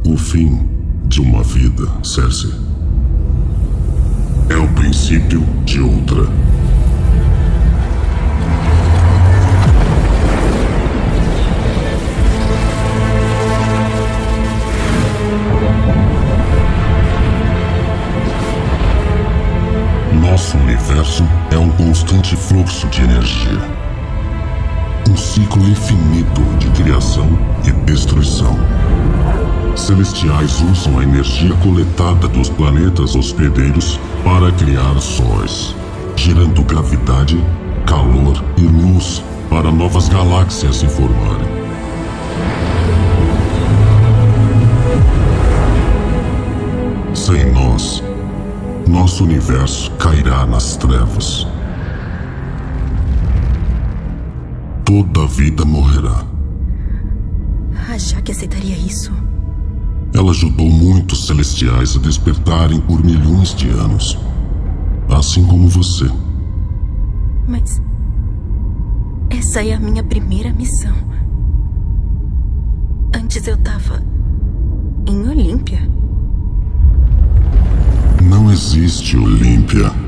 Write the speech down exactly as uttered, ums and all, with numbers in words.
O fim de uma vida, Cersei, é o princípio de outra. Nosso universo é um constante fluxo de energia. Um ciclo infinito de criação e destruição. Celestiais usam a energia coletada dos planetas hospedeiros para criar sóis, gerando gravidade, calor e luz para novas galáxias se formarem. Sem nós, nosso universo cairá nas trevas. Toda a vida morrerá. A Jaque aceitaria isso? Ela ajudou muitos celestiais a despertarem por milhões de anos. Assim como você. Mas... essa é a minha primeira missão. Antes eu tava... em Olímpia. Não existe Olímpia.